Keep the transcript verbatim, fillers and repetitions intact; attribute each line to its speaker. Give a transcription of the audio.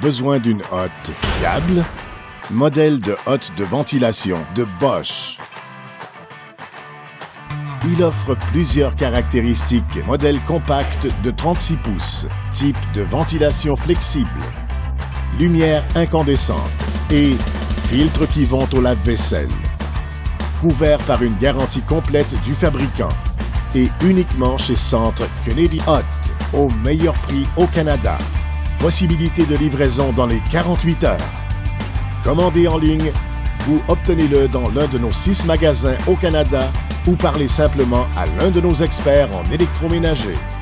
Speaker 1: Besoin d'une hotte fiable? Modèle de hotte de ventilation de Bosch. Il offre plusieurs caractéristiques. Modèle compact de trente-six pouces, type de ventilation flexible, lumière incandescente et filtres qui vont au lave-vaisselle. Couvert par une garantie complète du fabricant et uniquement chez Centre Kennedy Hot, au meilleur prix au Canada. Possibilité de livraison dans les quarante-huit heures. Commandez en ligne ou obtenez-le dans l'un de nos six magasins au Canada ou parlez simplement à l'un de nos experts en électroménager.